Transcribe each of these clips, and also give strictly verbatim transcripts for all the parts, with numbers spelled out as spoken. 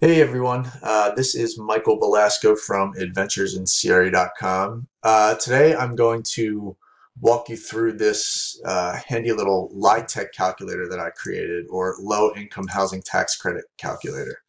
Hey everyone, uh, this is Michael Belasco from adventures in C R E dot com. Uh, today I'm going to walk you through this uh, handy little L I H T C calculator that I created, or Low Income Housing Tax Credit Calculator.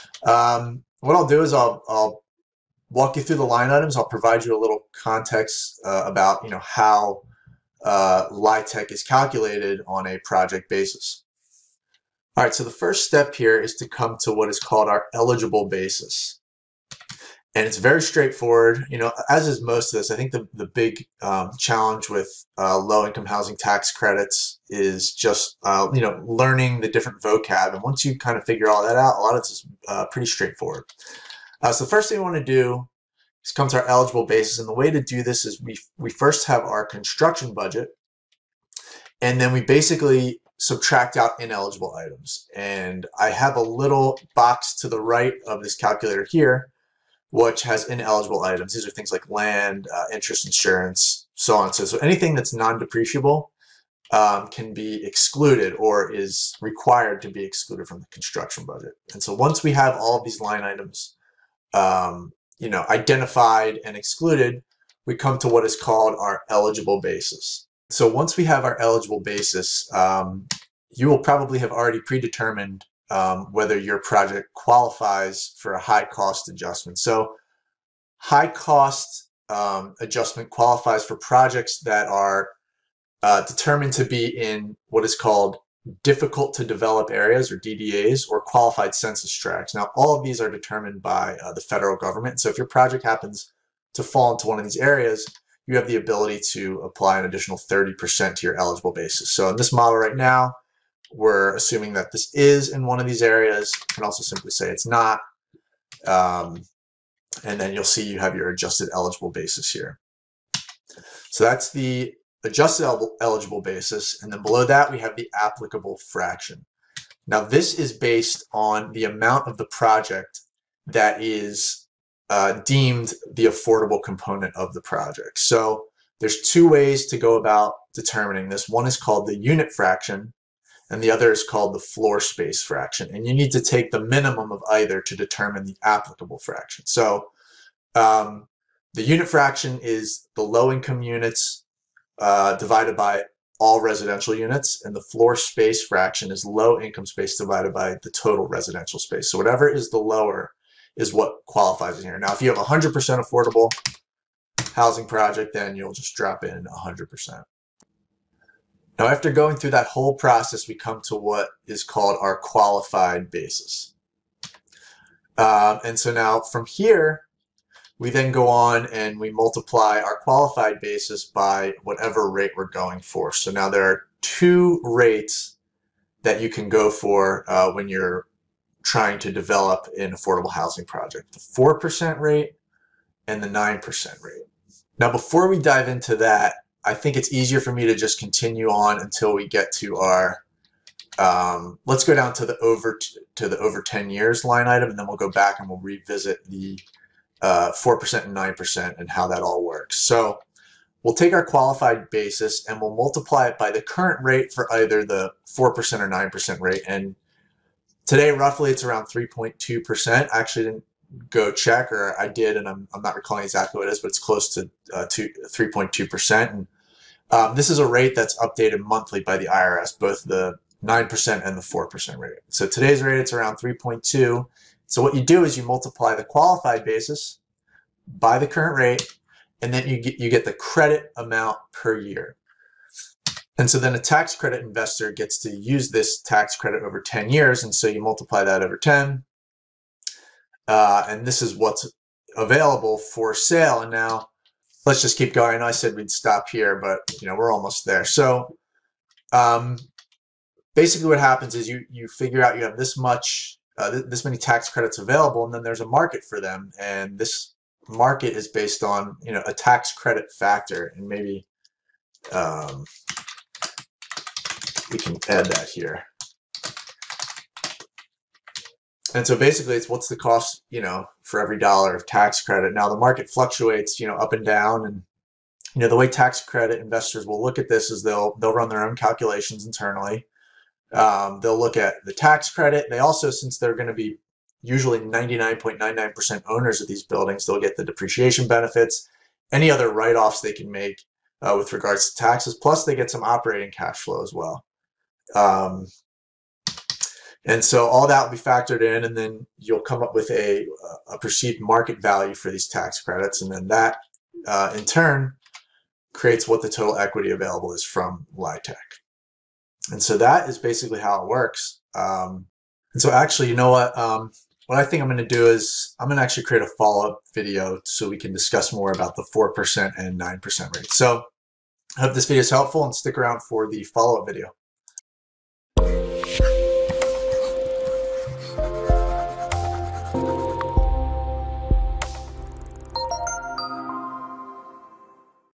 Um, what I'll do is I'll, I'll walk you through the line items. I'll provide you a little context uh, about you know how uh, L I H T C is calculated on a project basis. All right, so the first step here is to come to what is called our eligible basis. And it's very straightforward, you know, as is most of this. I think the, the big um, challenge with uh, low-income housing tax credits is just, uh, you know, learning the different vocab. And once you kind of figure all that out, a lot of this is uh, pretty straightforward. Uh, so the first thing we want to do is come to our eligible basis. And the way to do this is we, we first have our construction budget, and then we basically subtract out ineligible items. And I have a little box to the right of this calculator here, which has ineligible items. These are things like land, uh, interest, insurance, so on. So, so anything that's non-depreciable um, can be excluded or is required to be excluded from the construction budget. And so once we have all of these line items um, you know, identified and excluded, we come to what is called our eligible basis. So once we have our eligible basis, um, you will probably have already predetermined um, whether your project qualifies for a high cost adjustment. So high cost um, adjustment qualifies for projects that are uh, determined to be in what is called difficult to develop areas, or D D As, or qualified census tracts. Now, all of these are determined by uh, the federal government. So if your project happens to fall into one of these areas, you have the ability to apply an additional thirty percent to your eligible basis. So in this model right now, we're assuming that this is in one of these areas. You can also simply say it's not. Um, and then you'll see you have your adjusted eligible basis here. So that's the adjusted el eligible basis. And then below that, we have the applicable fraction. Now, this is based on the amount of the project that is Uh, deemed the affordable component of the project. So there's two ways to go about determining this. One is called the unit fraction, and the other is called the floor space fraction. And you need to take the minimum of either to determine the applicable fraction. So um, the unit fraction is the low-income units uh, divided by all residential units, and the floor space fraction is low-income space divided by the total residential space. So whatever is the lower is what qualifies in here. Now, if you have a one hundred percent affordable housing project, then you'll just drop in one hundred percent. Now, after going through that whole process, we come to what is called our qualified basis. Um, and so now from here, we then go on and we multiply our qualified basis by whatever rate we're going for. So now there are two rates that you can go for uh, when you're trying to develop an affordable housing project: the four percent rate and the nine percent rate. Now, before we dive into that, I think it's easier for me to just continue on until we get to our, um, let's go down to the over to the over ten years line item, and then we'll go back and we'll revisit the uh, four percent and nine percent and how that all works. So we'll take our qualified basis and we'll multiply it by the current rate for either the four percent or nine percent rate. And today, roughly, it's around three point two percent. I actually didn't go check, or I did, and I'm, I'm not recalling exactly what it is, but it's close to uh, three point two percent. And um, this is a rate that's updated monthly by the I R S, both the nine percent and the four percent rate. So today's rate, it's around three point two. So what you do is you multiply the qualified basis by the current rate, and then you get, you get the credit amount per year. And so then a tax credit investor gets to use this tax credit over ten years. And so you multiply that over ten. Uh, and this is what's available for sale. And now let's just keep going. I said we'd stop here, but you know, we're almost there. So um, basically what happens is you, you figure out you have this much, uh, th this many tax credits available, and then there's a market for them. And this market is based on, you know, a tax credit factor. And maybe, um, we can add that here. And so basically it's what's the cost, you know, for every dollar of tax credit. Now the market fluctuates, you know, up and down, and you know, the way tax credit investors will look at this is they'll they'll run their own calculations internally. Um, they'll look at the tax credit. They also, since they're going to be usually ninety-nine point nine nine percent owners of these buildings. They'll get the depreciation benefits, any other write-offs they can make uh, with regards to taxes, plus they get some operating cash flow as well. Um, and so all that will be factored in, and then you'll come up with a, a perceived market value for these tax credits, and then that uh, in turn creates what the total equity available is from L I H T C. And so that is basically how it works. Um, and so actually, you know what? Um, what I think I'm going to do is I'm going to actually create a follow-up video so we can discuss more about the four percent and nine percent rate. So I hope this video is helpful, and stick around for the follow-up video.